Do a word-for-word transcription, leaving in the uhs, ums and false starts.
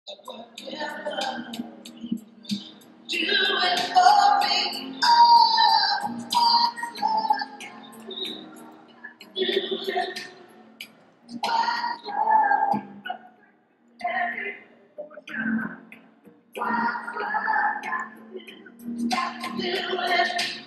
whatever, do it for me. Oh, do it. Do it.